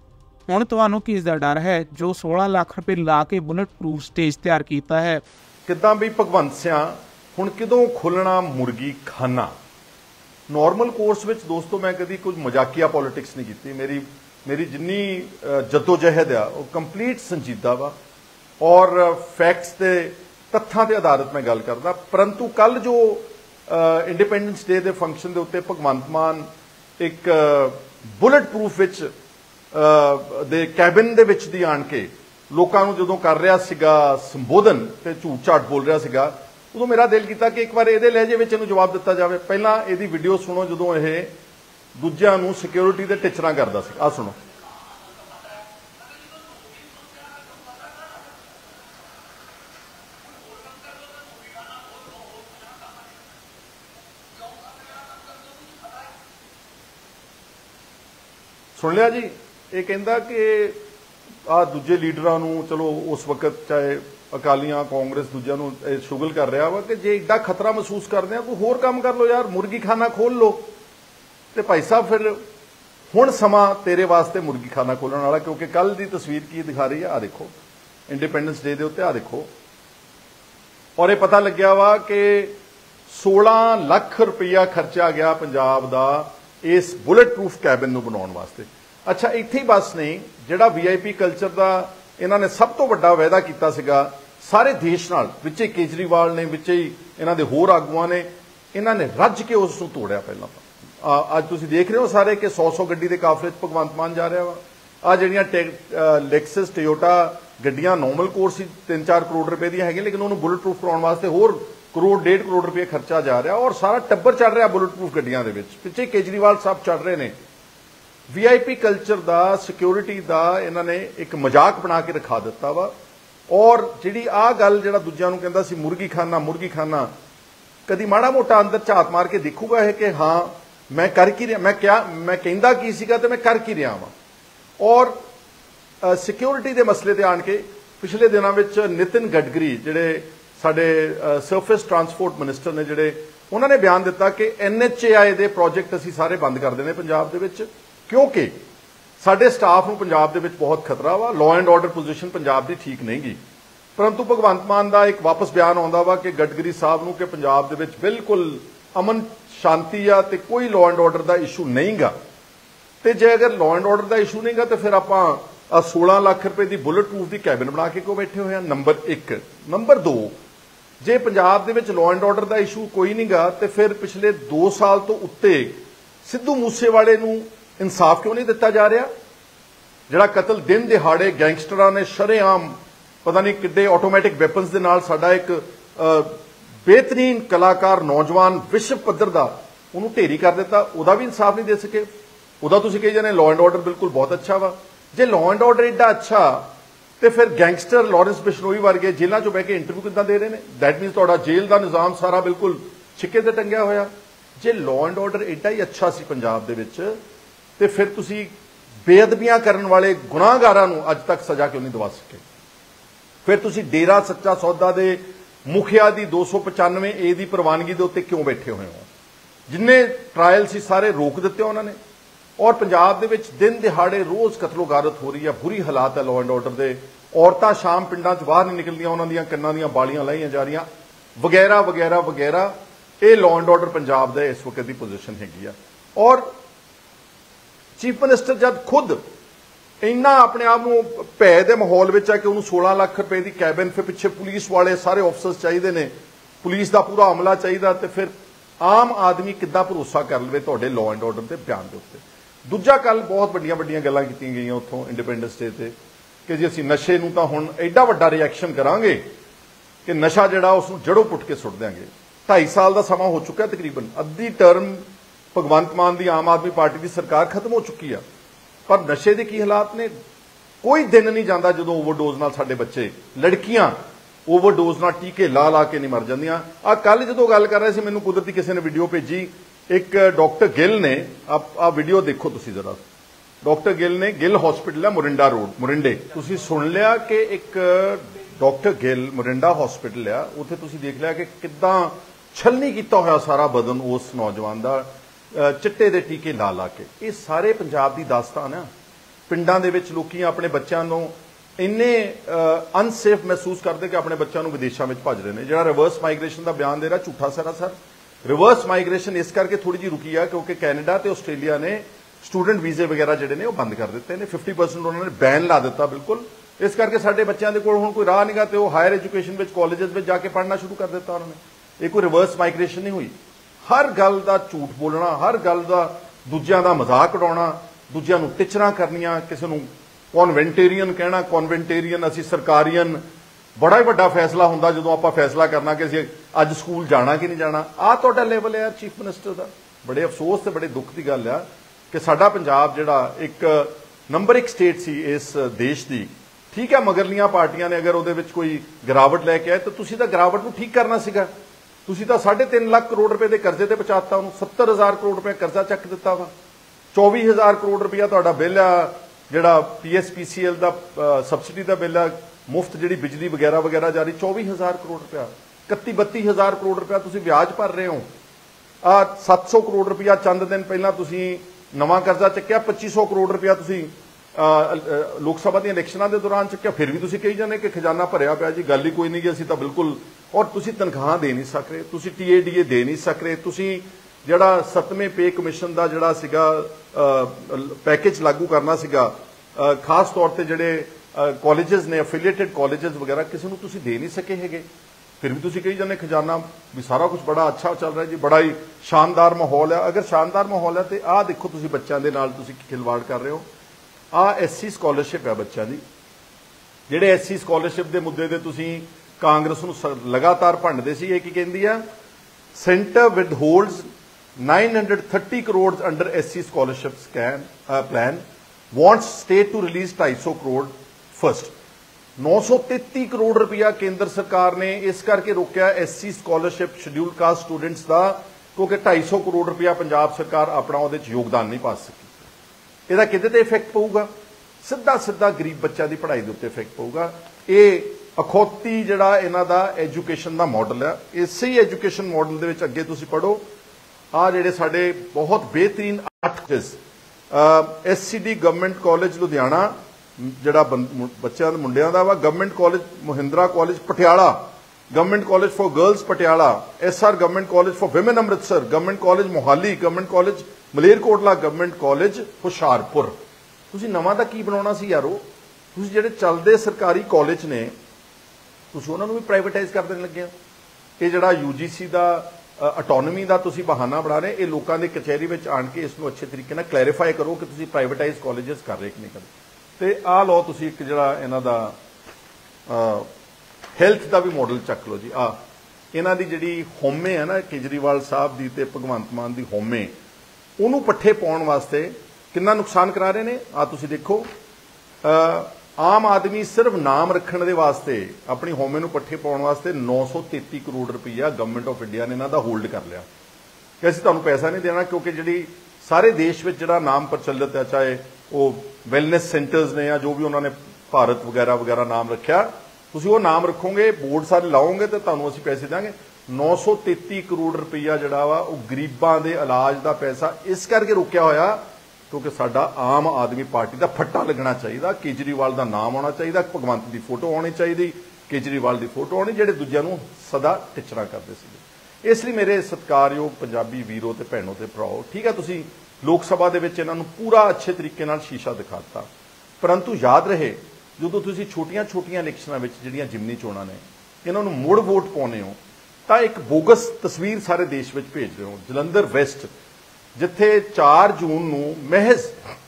ਹੁਣ ਤੁਹਾਨੂੰ ਕਿਸ ਦਾ ਡਰ ਹੈ? ਜੋ ਸੋਲਾਂ ਲੱਖ ਰੁਪਏ ਲਾ ਕੇ ਬੁਲਟ ਪ੍ਰੂਫ ਸਟੇਜ ਤਿਆਰ ਕੀਤਾ ਹੈ। ਕਿੱਦਾਂ ਵੀ ਭਗਵੰਤ ਸਿਆਂ ਹੁਣ ਕਿਦੋਂ ਖੋਲ੍ਹਣਾ ਮੁਰਗੀ ਖਾਨਾ? ਨੋਰਮਲ ਕੋਰਸ ਵਿੱਚ ਦੋਸਤੋ ਮੈਂ ਕਦੀ ਕੁਝ ਮਜ਼ਾਕੀਆ ਪੋਲੀਟਿਕਸ ਨਹੀਂ ਕੀਤੀ। ਮੇਰੀ ਮੇਰੀ ਜਿੰਨੀ ਜੱਦੋਜਹਿਦ ਆ ਉਹ ਕੰਪਲੀਟ ਸੰਜੀਦਾ ਵਾ ਔਰ ਫੈਕਟਸ ਤੇ ਤੱਥਾਂ ਤੇ ਆਧਾਰਿਤ ਮੈਂ ਗੱਲ ਕਰਦਾ। ਪਰੰਤੂ ਕੱਲ ਜੋ ਇੰਡੀਪੈਂਡੈਂਸ ਡੇ ਦੇ ਫੰਕਸ਼ਨ ਦੇ ਉੱਤੇ ਭਗਵੰਤ ਮਾਨ ਇੱਕ ਬੁਲਟ ਪ੍ਰੂਫ ਵਿੱਚ ਦੇ ਕੈਬਿਨ ਦੇ ਵਿੱਚ ਦੀ ਆਣ ਕੇ ਲੋਕਾਂ ਨੂੰ ਜਦੋਂ ਕਰ ਰਿਹਾ ਸੀਗਾ ਸੰਬੋਧਨ ਤੇ ਝੂਠ ਝਾਟ ਬੋਲ ਰਿਹਾ ਸੀਗਾ, ਉਦੋਂ ਮੇਰਾ ਦਿਲ ਕੀਤਾ ਕਿ ਇੱਕ ਵਾਰ ਇਹਦੇ ਲਹਿਜੇ ਵਿੱਚ ਇਹਨੂੰ ਜਵਾਬ ਦਿੱਤਾ ਜਾਵੇ। ਪਹਿਲਾਂ ਇਹਦੀ ਵੀਡੀਓ ਸੁਣੋ ਜਦੋਂ ਇਹ ਦੂਜਿਆਂ ਨੂੰ ਸਿਕਿਉਰਿਟੀ ਦੇ ਟਿਚਰਾਂ ਕਰਦਾ ਸੀ। ਆ ਸੁਣੋ। ਸੁਣ ਲਿਆ ਜੀ। ਇਹ ਕਹਿੰਦਾ ਕਿ ਆ ਦੂਜੇ ਲੀਡਰਾਂ ਨੂੰ, ਚਲੋ ਉਸ ਵਕਤ ਚਾਹੇ ਅਕਾਲੀਆਂ ਕਾਂਗਰਸ ਦੂਜਿਆਂ ਨੂੰ ਇਹ ਸ਼ੁਗਲ ਕਰ ਰਿਹਾ ਵਾ ਕਿ ਜੇ ਏਡਾ ਖਤਰਾ ਮਹਿਸੂਸ ਕਰਦੇ ਆ ਕੋਈ ਹੋਰ ਕੰਮ ਕਰ ਲਓ ਯਾਰ, ਮੁਰਗੀ ਖਾਨਾ ਖੋਲ ਲਓ। ਤੇ ਭਾਈ ਸਾਹਿਬ ਫਿਰ ਹੁਣ ਸਮਾਂ ਤੇਰੇ ਵਾਸਤੇ ਮੁਰਗੀ ਖਾਨਾ ਖੋਲਣ ਵਾਲਾ, ਕਿਉਂਕਿ ਕੱਲ ਦੀ ਤਸਵੀਰ ਕੀ ਦਿਖਾ ਰਹੀ ਹੈ, ਆ ਦੇਖੋ ਇੰਡੀਪੈਂਡੈਂਸ ਡੇ ਦੇ ਉੱਤੇ, ਆ ਦੇਖੋ। ਔਰ ਇਹ ਪਤਾ ਲੱਗਿਆ ਵਾ ਕਿ सोलह ਲੱਖ ਰੁਪਇਆ ਖਰਚਾ ਗਿਆ ਪੰਜਾਬ ਦਾ ਇਸ ਬੁਲਟ ਪ੍ਰੂਫ ਕੈਬਨ ਨੂੰ ਬਣਾਉਣ ਵਾਸਤੇ। ਅੱਛਾ, ਇੱਥੇ ਹੀ ਬਸ ਨਹੀਂ, ਜਿਹੜਾ ਵੀਆਈਪੀ ਕਲਚਰ ਦਾ ਇਹਨਾਂ ਨੇ ਸਭ ਤੋਂ ਵੱਡਾ ਵਾਅਦਾ ਕੀਤਾ ਸੀਗਾ ਸਾਰੇ ਦੇਸ਼ ਨਾਲ, ਵਿੱਚੇ ਕੇਜਰੀਵਾਲ ਨੇ, ਵਿੱਚੇ ਹੀ ਇਹਨਾਂ ਦੇ ਹੋਰ ਆਗੂਆਂ ਨੇ, ਇਹਨਾਂ ਨੇ ਰੱਜ ਕੇ ਉਸ ਨੂੰ ਤੋੜਿਆ। ਪਹਿਲਾਂ ਤਾਂ ਅੱਜ ਤੁਸੀਂ ਦੇਖ ਰਹੇ ਹੋ ਸਾਰੇ ਕਿ ਸੌ ਸੌ ਗੱਡੀ ਦੇ ਕਾਫਲੇ 'ਚ ਭਗਵੰਤ ਮਾਨ ਜਾ ਰਿਹਾ ਵਾ। ਆ ਜਿਹੜੀਆਂ ਲੈਕਸਸ ਟੋਯੋਟਾ ਗੱਡੀਆਂ ਨੋਰਮਲ ਕੋਰਸ ਹੀ ਤਿੰਨ ਚਾਰ ਕਰੋੜ ਰੁਪਏ ਦੀਆਂ ਹੈਗੀਆਂ, ਲੇਕਿਨ ਉਹਨੂੰ ਬੁਲਟ ਪ੍ਰੂਫ ਕਰਾਉਣ ਵਾਸਤੇ ਹੋਰ ਕਰੋੜ ਡੇਢ ਕਰੋੜ ਰੁਪਏ ਖਰਚਾ ਜਾ ਰਿਹਾ, ਔਰ ਸਾਰਾ ਟੱਬਰ ਚੜ ਰਿਹਾ ਬੁਲਟ ਪ੍ਰੂਫ ਗੱਡੀਆਂ ਦੇ ਵਿੱਚ। ਪਿੱਛੇ ਕੇਜਰੀਵਾਲ ਸਾਹਿਬ ਚੜ ਰਹੇ ਨੇ। ਵੀਆਈਪੀ ਕਲਚਰ ਦਾ, ਸਿਕਿਉਰਿਟੀ ਦਾ ਇਹਨਾਂ ਨੇ ਇੱਕ ਮਜ਼ਾਕ ਬਣਾ ਕੇ ਰਖਾ ਦਿੱਤਾ ਵਾ। ਔਰ ਜਿਹੜੀ ਆਹ ਗੱਲ ਜਿਹੜਾ ਦੂਜਿਆਂ ਨੂੰ ਕਹਿੰਦਾ ਸੀ ਮੁਰਗੀ ਖਾਨਾ ਮੁਰਗੀ ਖਾਨਾ, ਕਦੀ ਮਾੜਾ ਮੋਟਾ ਅੰਦਰ ਝਾਤ ਮਾਰ ਕੇ ਦੇਖੂਗਾ ਇਹ ਕਿ ਹਾਂ ਮੈਂ ਕਰ ਕੀ ਰਿਹਾ, ਮੈਂ ਕਿਹਾ ਮੈਂ ਕਹਿੰਦਾ ਕੀ ਸੀਗਾ ਤੇ ਮੈਂ ਕਰ ਕੀ ਰਿਹਾ ਵਾਂ। ਔਰ ਸਿਕਿਉਰਿਟੀ ਦੇ ਮਸਲੇ ਤੇ ਆਣ ਕੇ ਪਿਛਲੇ ਦਿਨਾਂ ਵਿੱਚ ਨਿਤਿਨ ਗਡਕਰੀ ਜਿਹੜੇ ਸਾਡੇ ਸਰਫੇਸ ਟਰਾਂਸਪੋਰਟ ਮਿਨਿਸਟਰ ਨੇ, ਜਿਹੜੇ ਉਹਨਾਂ ਨੇ ਬਿਆਨ ਦਿੱਤਾ ਕਿ ਐਨ ਐਚ ਏ ਆਈ ਦੇ ਪ੍ਰੋਜੈਕਟ ਅਸੀਂ ਸਾਰੇ ਬੰਦ ਕਰ ਦੇਣੇ ਪੰਜਾਬ ਦੇ ਵਿੱਚ, ਕਿਉਂਕਿ ਸਾਡੇ ਸਟਾਫ ਨੂੰ ਪੰਜਾਬ ਦੇ ਵਿੱਚ ਬਹੁਤ ਖਤਰਾ ਵਾ, law and order position Punjab ਦੀ ਠੀਕ ਨਹੀਂ ਗੀ। ਪਰੰਤੂ ਭਗਵੰਤ ਮਾਨ ਦਾ ਇੱਕ ਵਾਪਸ ਬਿਆਨ ਆਉਂਦਾ ਵਾ ਕਿ ਗਡਕਰੀ ਸਾਹਿਬ ਨੂੰ ਕਿ ਪੰਜਾਬ ਦੇ ਵਿੱਚ ਬਿਲਕੁਲ ਅਮਨ ਸ਼ਾਂਤੀ ਆ ਤੇ ਕੋਈ ਲਾਅ ਐਂਡ ਆਰਡਰ ਦਾ ਇਸ਼ੂ ਨਹੀਂਗਾ। ਤੇ ਜੇ ਅਗਰ ਲਾਅ ਐਂਡ ਆਰਡਰ ਦਾ ਇਸ਼ੂ ਨਹੀਂਗਾ ਤੇ ਫਿਰ ਆਪਾਂ ਆ सोलह ਲੱਖ ਰੁਪਏ ਦੀ ਬੁਲਟ ਪ੍ਰੂਫ ਦੀ ਕੈਬਨ ਬਣਾ ਕੇ ਕਿਉਂ ਬੈਠੇ ਹੋਏ ਆ? ਨੰਬਰ ਇੱਕ। ਨੰਬਰ ਦੋ, ਜੇ ਪੰਜਾਬ ਦੇ ਵਿੱਚ ਲਾਅ ਐਂਡ ਆਰਡਰ ਦਾ ਇਸ਼ੂ ਕੋਈ ਨਹੀਂਗਾ ਤੇ ਫਿਰ ਪਿਛਲੇ ਦੋ ਸਾਲ ਤੋਂ ਉੱਤੇ ਸਿੱਧੂ ਮੂਸੇਵਾਲੇ ਨੂੰ ਇਨਸਾਫ ਕਿਉਂ ਨਹੀਂ ਦਿੱਤਾ ਜਾ ਰਿਹਾ? ਜਿਹੜਾ ਕਤਲ ਦਿਨ ਦਿਹਾੜੇ ਗੈਂਗਸਟਰਾਂ ਨੇ ਸ਼ਰੇਆਮ ਪਤਾ ਨਹੀਂ ਕਿੱਡੇ ਆਟੋਮੈਟਿਕ ਵੈਪਨਸ ਦੇ ਨਾਲ ਸਾਡਾ ਇੱਕ ਬਿਹਤਰੀਨ ਕਲਾਕਾਰ ਨੌਜਵਾਨ ਵਿਸ਼ਵ ਪੱਧਰ ਦਾ ਉਹਨੂੰ ਢੇਰੀ ਕਰ ਦਿੱਤਾ, ਉਹਦਾ ਵੀ ਇਨਸਾਫ ਨਹੀਂ ਦੇ ਸਕੇ। ਉਹਦਾ ਤੁਸੀਂ ਕਹੀ ਜਾਂਦੇ ਲਾਅ ਐਂਡ ਆਰਡਰ ਬਿਲਕੁਲ ਬਹੁਤ ਅੱਛਾ ਵਾ। ਜੇ ਲਾਅ ਐਂਡ ਆਰਡਰ ਏਡਾ ਅੱਛਾ ਤੇ ਫਿਰ ਗੈਂਗਸਟਰ ਲਾਰੈਂਸ ਬਿਸ਼ਨੋਈ ਵਰਗੇ ਜੇਲ੍ਹਾਂ 'ਚੋਂ ਬਹਿ ਕੇ ਇੰਟਰਵਿਊ ਕਿੱਦਾਂ ਦੇ ਰਹੇ ਨੇ? ਦੈਟ ਮੀਨਸ ਤੁਹਾਡਾ ਜੇਲ੍ਹ ਦਾ ਨਿਜ਼ਾਮ ਸਾਰਾ ਬਿਲਕੁਲ ਛਿੱਕੇ ਤੇ ਟੰਗਿਆ ਹੋਇਆ। ਜੇ ਲਾਅ ਐਂਡ ਆਰਡਰ ਏਡਾ ਹੀ ਅੱਛਾ ਸੀ ਪੰਜਾਬ ਦੇ ਵਿੱਚ ਤੇ ਫਿਰ ਤੁਸੀਂ ਬੇਅਦਬੀਆਂ ਕਰਨ ਵਾਲੇ ਗੁਨਾਹਗਾਰਾਂ ਨੂੰ ਅੱਜ ਤੱਕ ਸਜ਼ਾ ਕਿਉਂ ਨਹੀਂ ਦਿਵਾ ਸਕੇ? ਫਿਰ ਤੁਸੀਂ ਡੇਰਾ ਸੱਚਾ ਸੌਦਾ ਦੇ ਮੁਖੀਆ ਦੀ ਦੋ ਸੌ ਪਚਾਨਵੇਂ ਏ ਦੀ ਪ੍ਰਵਾਨਗੀ ਦੇ ਉੱਤੇ ਕਿਉਂ ਬੈਠੇ ਹੋਏ ਹੋ? ਜਿੰਨੇ ਟ੍ਰਾਇਲ ਸੀ ਸਾਰੇ ਰੋਕ ਦਿੱਤੇ ਉਹਨਾਂ ਨੇ। ਔਰ ਪੰਜਾਬ ਦੇ ਵਿੱਚ ਦਿਨ ਦਿਹਾੜੇ ਰੋਜ਼ ਕਤਲੋਗਾਰਤ ਹੋ ਰਹੀ ਹੈ, ਬੁਰੀ ਹਾਲਾਤ ਹੈ ਲਾਅ ਐਂਡ ਆਰਡਰ ਦੇ। ਔਰਤਾਂ ਸ਼ਾਮ ਪਿੰਡਾਂ 'ਚ ਬਾਹਰ ਨਹੀਂ ਨਿਕਲਦੀਆਂ, ਉਹਨਾਂ ਦੀਆਂ ਕੰਨਾਂ ਦੀਆਂ ਬਾਲੀਆਂ ਲਾਈਆਂ ਜਾ ਰਹੀਆਂ, ਵਗੈਰਾ ਵਗੈਰਾ ਵਗੈਰਾ। ਇਹ ਲਾਅ ਐਂਡ ਆਰਡਰ ਪੰਜਾਬ ਦਾ ਇਸ ਵਕਤ ਦੀ ਪੋਜੀਸ਼ਨ ਹੈਗੀ ਆ। ਔਰ ਚੀਫ ਮਿਨਿਸਟਰ ਜਦ ਖੁਦ ਇੰਨਾ ਆਪਣੇ ਆਪ ਨੂੰ ਭੈ ਦੇ ਮਾਹੌਲ ਵਿੱਚ ਹੈ ਕਿ ਉਹਨੂੰ सोलह ਲੱਖ ਰੁਪਏ ਦੀ ਕੈਬਨ, ਫਿਰ ਪਿੱਛੇ ਪੁਲਿਸ ਵਾਲੇ ਸਾਰੇ ਆਫਸਰਸ ਚਾਹੀਦੇ ਨੇ, ਪੁਲਿਸ ਦਾ ਪੂਰਾ ਅਮਲਾ ਚਾਹੀਦਾ, ਤੇ ਫਿਰ ਆਮ ਆਦਮੀ ਕਿੱਦਾਂ ਭਰੋਸਾ ਕਰ ਲਵੇ ਤੁਹਾਡੇ ਲਾਅ ਐਂਡ ਆਰਡਰ ਦੇ ਬਿਆਨ ਦੇ ਉੱਤੇ? ਦੂਜਾ, ਕੱਲ ਬਹੁਤ ਵੱਡੀਆਂ ਵੱਡੀਆਂ ਗੱਲਾਂ ਕੀਤੀਆਂ ਗਈਆਂ ਉੱਥੋਂ ਇੰਡੀਪੈਂਡੈਂਸ ਡੇ ਤੇ ਕਿ ਜੀ ਅਸੀਂ ਨਸ਼ੇ ਨੂੰ ਤਾਂ ਹੁਣ ਐਡਾ ਵੱਡਾ ਰਿਐਕਸ਼ਨ ਕਰਾਂਗੇ ਕਿ ਨਸ਼ਾ ਜਿਹੜਾ ਉਸ ਨੂੰ ਜੜੋਂ ਪੁੱਟ ਕੇ ਸੁੱਟ ਦਿਆਂਗੇ। ਢਾਈ ਸਾਲ ਦਾ ਸਮਾਂ ਹੋ ਚੁੱਕਾ, ਤਕਰੀਬਨ ਅੱਧੀ ਟਰਮ ਭਗਵੰਤ ਮਾਨ ਦੀ ਆਮ ਆਦਮੀ ਪਾਰਟੀ ਦੀ ਸਰਕਾਰ ਖਤਮ ਹੋ ਚੁੱਕੀ ਆ, ਪਰ ਨਸ਼ੇ ਦੇ ਕੀ ਹਾਲਾਤ ਨੇ? ਕੋਈ ਦਿਨ ਨਹੀਂ ਜਾਂਦਾ ਜਦੋਂ ਓਵਰਡੋਜ਼ ਨਾਲ ਸਾਡੇ ਬੱਚੇ, ਲੜਕੀਆਂ ਓਵਰਡੋਜ਼ ਨਾਲ ਟੀਕੇ ਲਾ ਲਾ ਕੇ ਨਹੀਂ ਮਰ ਜਾਂਦੀਆਂ। ਆ ਕੱਲ ਜਦੋਂ ਗੱਲ ਕਰ ਰਹੇ ਸੀ, ਮੈਨੂੰ ਕੁਦਰਤੀ ਕਿਸੇ ਨੇ ਵੀਡੀਓ ਭੇਜੀ, ਇੱਕ ਡਾਕਟਰ ਗਿੱਲ ਨੇ, ਆ ਵੀਡੀਓ ਦੇਖੋ ਤੁਸੀਂ ਜ਼ਰਾ। ਡਾਕਟਰ ਗਿੱਲ ਨੇ, ਗਿੱਲ ਹਸਪੀਟਲ ਹੈ ਮੋਰਿੰਡਾ ਰੋਡ, ਮੋਰਿੰਡੇ। ਤੁਸੀਂ ਸੁਣ ਲਿਆ ਕਿ ਇੱਕ ਡਾਕਟਰ ਗਿੱਲ ਮੋਰਿੰਡਾ ਹਸਪੀਟਲ ਆ, ਉੱਥੇ ਤੁਸੀਂ ਦੇਖ ਲਿਆ ਕਿ ਕਿੱਦਾਂ ਛਲਨੀ ਕੀਤਾ ਹੋਇਆ ਸਾਰਾ ਬਦਨ ਉਸ ਨੌਜਵਾਨ ਦਾ, ਚਿੱਟੇ ਦੇ ਟੀਕੇ ਲਾ ਲਾ ਕੇ। ਇਹ ਸਾਰੇ ਪੰਜਾਬ ਦੀ ਦਾਸਤਾਨ ਆ। ਪਿੰਡਾਂ ਦੇ ਵਿੱਚ ਲੋਕੀ ਆਪਣੇ ਬੱਚਿਆਂ ਨੂੰ ਇੰਨੇ ਅਨਸੇਫ ਮਹਿਸੂਸ ਕਰਦੇ ਕਿ ਆਪਣੇ ਬੱਚਿਆਂ ਨੂੰ ਵਿਦੇਸ਼ਾਂ ਵਿੱਚ ਭੱਜ ਰਹੇ ਨੇ। ਜਿਹੜਾ ਰਿਵਰਸ ਮਾਈਗ੍ਰੇਸ਼ਨ ਦਾ ਬਿਆਨ ਦੇ ਰਿਹਾ, ਝੂਠਾ ਸਰਾਸਰ। ਰਿਵਰਸ ਮਾਈਗ੍ਰੇਸ਼ਨ ਇਸ ਕਰਕੇ ਥੋੜੀ ਜਿਹੀ ਰੁਕੀ ਆ ਕਿਉਂਕਿ ਕੈਨੇਡਾ ਤੇ ਆਸਟ੍ਰੇਲੀਆ ਨੇ ਸਟੂਡੈਂਟ ਵੀਜ਼ੇ ਵਗੈਰਾ ਜਿਹੜੇ ਨੇ ਉਹ ਬੰਦ ਕਰ ਦਿੱਤੇ ਨੇ, फिफ्टी परसेंट ਉਹਨਾਂ ਨੇ ਬੈਨ ਲਾ ਦਿੱਤਾ ਬਿਲਕੁਲ। ਇਸ ਕਰਕੇ ਸਾਡੇ ਬੱਚਿਆਂ ਦੇ ਕੋਲ ਹੁਣ ਕੋਈ ਰਾਹ ਨਹੀਂਗਾ ਤੇ ਉਹ ਹਾਇਰ ਐਜੂਕੇਸ਼ਨ ਵਿੱਚ ਕਾਲਜਸ ਵਿੱਚ ਜਾ ਕੇ ਪੜ੍ਹਨਾ ਸ਼ੁਰੂ ਕਰ ਦਿੱਤਾ ਉਹਨਾਂ ਨੇ। ਇਹ ਕੋਈ ਰਿਵਰਸ ਮਾਈਗ੍ਰੇਸ਼ਨ ਨਹੀਂ ਹੋਈ। ਹਰ ਗੱਲ ਦਾ ਝੂਠ ਬੋਲਣਾ, ਹਰ ਗੱਲ ਦਾ ਦੂਜਿਆਂ ਦਾ ਮਜ਼ਾਕ ਉਡਾਉਣਾ, ਦੂਜਿਆਂ ਨੂੰ ਟਿਚਰਾਂ ਕਰਨੀਆਂ, ਕਿਸੇ ਨੂੰ ਕਨਵੈਂਟੇਰੀਅਨ ਕਹਿਣਾ, ਕਨਵੈਂਟੇਰੀਅਨ ਅਸੀਂ ਸਰਕਾਰੀਅਨ। ਬੜਾ ਹੀ ਵੱਡਾ ਫੈਸਲਾ ਹੁੰਦਾ ਜਦੋਂ ਆਪਾਂ ਫੈਸਲਾ ਕਰਨਾ ਕਿ ਅਸੀਂ ਅੱਜ ਸਕੂਲ ਜਾਣਾ ਕਿ ਨਹੀਂ ਜਾਣਾ। ਆਹ ਤੁਹਾਡਾ ਲੈਵਲ ਹੈ ਚੀਫ ਮਿਨਿਸਟਰ ਦਾ। ਬੜੇ ਅਫਸੋਸ ਤੇ ਬੜੇ ਦੁੱਖ ਦੀ ਗੱਲ ਆ ਕਿ ਸਾਡਾ ਪੰਜਾਬ ਜਿਹੜਾ ਇੱਕ ਨੰਬਰ ਇੱਕ ਸਟੇਟ ਸੀ ਇਸ ਦੇਸ਼ ਦੀ, ਠੀਕ ਹੈ ਮਗਰਲੀਆਂ ਪਾਰਟੀਆਂ ਨੇ ਅਗਰ ਉਹਦੇ ਵਿੱਚ ਕੋਈ ਗਿਰਾਵਟ ਲੈ ਕੇ ਆਏ ਤਾਂ ਤੁਸੀਂ ਤਾਂ ਗਿਰਾਵਟ ਨੂੰ ਠੀਕ ਕਰਨਾ ਸੀਗਾ। ਤੁਸੀਂ ਤਾਂ ਸਾਢੇ ਤਿੰਨ ਲੱਖ ਕਰੋੜ ਰੁਪਏ ਦੇ ਕਰਜ਼ੇ ਤੇ ਪਹੁੰਚਾਤਾ ਉਹਨੂੰ, ਸੱਤਰ ਹਜ਼ਾਰ ਕਰੋੜ ਰੁਪਏ ਕਰਜ਼ਾ ਚੱਕ ਦਿੱਤਾ ਵਾ। चौबीस हज़ार करोड़ रुपया तुहाडा बिल आ जिहड़ा P S P C L का सबसिडी का बिल आ, मुफ्त जिहड़ी बिजली वगैरह वगैरह जारी चौबीस हज़ार करोड़ रुपया, इकत्ती बत्ती हज़ार करोड़ रुपया तुसीं ब्याज भर रहे हो। आ सत्त सौ करोड़ रुपया चंद दिन पहला तुसीं नवां कर्जा चुक्या, पच्ची सौ करोड़ रुपया तुसीं लोक सभा दी इलैक्शनां दे दौरान चुक्या, फिर भी तुसीं कही जाने कि खजाना भरिया पिया जी, गल ही कोई नहीं, असीं तां बिल्कुल। और तुसीं तनख्वाह दे नहीं सक रहे, तुसीं टी ए डी ए दे नहीं सक रहे, तुसीं जिहड़ा सतवें पे कमिशन का जिहड़ा सीगा पैकेज लागू करना सीगा, खास तौर पर जिहड़े कॉलेजेस ने एफिलिएटेड कॉलेजेस वगैरह किसी को तुसीं दे नहीं सके हैगे, फिर भी तुसीं कही जाने खजाना भी सारा कुछ बड़ा अच्छा चल रहा है जी, बड़ा ही शानदार माहौल है। अगर शानदार माहौल है तो आह देखो तुसीं बच्चों के नाल तुसीं खिलवाड़ कर रहे हो। आ एस सी स्कॉलरशिप है बच्चों की, जिहड़े एस सी स्कॉलरशिप के मुद्दे ते तुसीं कांग्रेस नूं लगातार भंडदे सी, की कहंदी आ centre withholds nine hundred thirty crore under S C scholarship scheme plan, wants state to release ढाई सौ करोड़ फर्स्ट। नौ सौ तेती करोड़ रुपया केंद्र सरकार ने इस करके रोकया S C scholarship scheduled caste students का, क्योंकि ढाई सौ करोड़ रुपया पंजाब सरकार अपना उहदे च योगदान नहीं पा सकी। ਇਹਦਾ ਕਿਹਦੇ ਤੇ ਇਫੈਕਟ ਪਊਗਾ? ਸਿੱਧਾ ਸਿੱਧਾ ਗਰੀਬ ਬੱਚਿਆਂ ਦੀ ਪੜ੍ਹਾਈ ਦੇ ਉੱਤੇ ਇਫੈਕਟ ਪਊਗਾ। ਇਹ ਅਖੌਤੀ ਜਿਹੜਾ ਇਹਨਾਂ ਦਾ ਐਜੂਕੇਸ਼ਨ ਦਾ ਮਾਡਲ ਹੈ, ਇਸੇ ਹੀ ਐਜੂਕੇਸ਼ਨ ਮਾਡਲ ਦੇ ਵਿੱਚ ਅੱਗੇ ਤੁਸੀਂ ਪੜ੍ਹੋ। ਆ ਜਿਹੜੇ ਸਾਡੇ ਬਹੁਤ ਬਿਹਤਰੀਨ ਅੱਠ S C D government college Ludhiana ਜਿਹੜਾ ਬੱਚਿਆਂ ਦੇ ਮੁੰਡਿਆਂ ਦਾ ਵਾ, government college Mahindra college Patiala, government college for girls Patiala, S R government college for women Amritsar, government college Mohali, government college Malerkotla, government college Hoshiarpur. ਤੁਸੀਂ ਨਵਾਂ ਦਾ ਕੀ ਬਣਾਉਣਾ ਸੀ ਯਾਰੋ? ਤੁਸੀਂ ਜਿਹੜੇ ਚੱਲਦੇ ਸਰਕਾਰੀ ਕਾਲਜ ਨੇ ਤੁਸੀਂ ਉਹਨਾਂ ਨੂੰ ਵੀ ਪ੍ਰਾਈਵੇਟਾਈਜ਼ ਕਰ ਦੇਣ ਲੱਗੇ ਆ। ਇਹ ਜਿਹੜਾ ਯੂ ਜੀ ਸੀ ਦਾ ਆਟੋਨਮੀ ਦਾ ਤੁਸੀਂ ਬਹਾਨਾ ਬਣਾ ਰਹੇ, ਇਹ ਲੋਕਾਂ ਦੇ ਕਚਹਿਰੀ ਵਿੱਚ ਆਣ ਕੇ ਇਸ ਨੂੰ ਅੱਛੇ ਤਰੀਕੇ ਨਾਲ ਕਲੈਰੀਫਾਈ ਕਰੋ ਕਿ ਤੁਸੀਂ ਪ੍ਰਾਈਵੇਟਾਈਜ਼ ਕਾਲਜਸ ਕਰ ਰਹੇ ਕਿ ਨਹੀਂ ਕਰਦੇ। ਤੇ ਆਹ ਲਓ ਤੁਸੀਂ ਇੱਕ ਜਿਹੜਾ ਇਹਨਾਂ ਦਾ ਹੈਲਥ ਦਾ ਵੀ ਮਾਡਲ ਚੱਕ ਲਓ ਜੀ। ਆ ਇਹਨਾਂ ਦੀ ਜਿਹੜੀ ਹੋਮੇ ਹੈ ਨਾ ਕੇਜਰੀਵਾਲ ਸਾਹਿਬ ਦੀ ਤੇ ਭਗਵੰਤ ਮਾਨ ਦੀ ਹੋਮੇ, ਉਹਨੂੰ ਪੱਠੇ ਪਾਉਣ ਵਾਸਤੇ ਕਿੰਨਾ ਨੁਕਸਾਨ ਕਰਾ ਰਹੇ ਨੇ। ਆ ਤੁਸੀਂ ਦੇਖੋ, ਆਮ ਆਦਮੀ ਸਿਰਫ ਨਾਮ ਰੱਖਣ ਦੇ ਵਾਸਤੇ ਆਪਣੀ ਹੋਮੇ ਨੂੰ ਪੱਠੇ ਪਾਉਣ ਵਾਸਤੇ ਨੌ ਸੌ ਤੇਤੀ ਕਰੋੜ ਰੁਪਈਆ ਗਵਰਨਮੈਂਟ ਆਫ ਇੰਡੀਆ ਨੇ ਇਹਨਾਂ ਦਾ ਹੋਲਡ ਕਰ ਲਿਆ ਕਿ ਅਸੀਂ ਤੁਹਾਨੂੰ ਪੈਸਾ ਨਹੀਂ ਦੇਣਾ, ਕਿਉਂਕਿ ਜਿਹੜੀ ਸਾਰੇ ਦੇਸ਼ ਵਿੱਚ ਜਿਹੜਾ ਨਾਮ ਪ੍ਰਚਲਿਤ ਹੈ, ਚਾਹੇ ਉਹ ਵੈਲਨੈਸ ਸੈਂਟਰਸ ਨੇ ਜਾਂ ਜੋ ਵੀ ਉਹਨਾਂ ਨੇ ਭਾਰਤ ਵਗੈਰਾ ਵਗੈਰਾ ਨਾਮ ਰੱਖਿਆ, ਤੁਸੀਂ ਉਹ ਨਾਮ ਰੱਖੋਗੇ, ਬੋਰਡ ਸਾਰੇ ਲਾਓਗੇ ਤੇ ਤੁਹਾਨੂੰ ਅਸੀਂ ਪੈਸੇ ਦੇਵਾਂਗੇ। ਨੌ ਸੌ ਤੇਤੀ ਕਰੋੜ ਰੁਪਈਆ ਜਿਹੜਾ ਵਾ ਉਹ ਗਰੀਬਾਂ ਦੇ ਇਲਾਜ ਦਾ ਪੈਸਾ ਇਸ ਕਰਕੇ ਰੋਕਿਆ ਹੋਇਆ ਕਿਉਂਕਿ ਸਾਡਾ ਆਮ ਆਦਮੀ ਪਾਰਟੀ ਦਾ ਫੱਟਾ ਲੱਗਣਾ ਚਾਹੀਦਾ, ਕੇਜਰੀਵਾਲ ਦਾ ਨਾਮ ਆਉਣਾ ਚਾਹੀਦਾ, ਭਗਵੰਤ ਦੀ ਫੋਟੋ ਆਉਣੀ ਚਾਹੀਦੀ, ਕੇਜਰੀਵਾਲ ਦੀ ਫੋਟੋ ਆਉਣੀ, ਜਿਹੜੇ ਦੂਜਿਆਂ ਨੂੰ ਸਦਾ ਟਿਚਰਾ ਕਰਦੇ ਸੀ। ਇਸ ਲਈ ਮੇਰੇ ਸਤਿਕਾਰਯੋਗ ਪੰਜਾਬੀ ਵੀਰੋ ਤੇ ਭੈਣੋ ਤੇ ਭਰਾਓ, ਠੀਕ ਹੈ ਤੁਸੀਂ ਲੋਕ ਸਭਾ ਦੇ ਵਿੱਚ ਇਹਨਾਂ ਨੂੰ ਪੂਰਾ ਅੱਛੇ ਤਰੀਕੇ ਨਾਲ ਸ਼ੀਸ਼ਾ ਦਿਖਾਤਾ, ਪਰੰਤੂ ਯਾਦ ਰਹੇ ਜਦੋਂ ਤੁਸੀਂ ਛੋਟੀਆਂ ਛੋਟੀਆਂ ਇਲੈਕਸ਼ਨਾਂ ਵਿੱਚ ਜਿਹੜੀਆਂ ਜਿਮਨੀ ਚੋਣਾਂ ਨੇ ਇਹਨਾਂ ਨੂੰ ਮੁੜ ਵੋਟ ਪਾਉਂਦੇ ਹੋ ਤਾਂ ਇੱਕ ਬੋਗਸ ਤਸਵੀਰ ਸਾਰੇ ਦੇਸ਼ ਵਿੱਚ ਭੇਜ ਰਹੇ ਹੋ। ਜਲੰਧਰ ਵੈਸਟ ਜਿੱਥੇ ਚਾਰ ਜੂਨ ਨੂੰ ਮਹਿਜ਼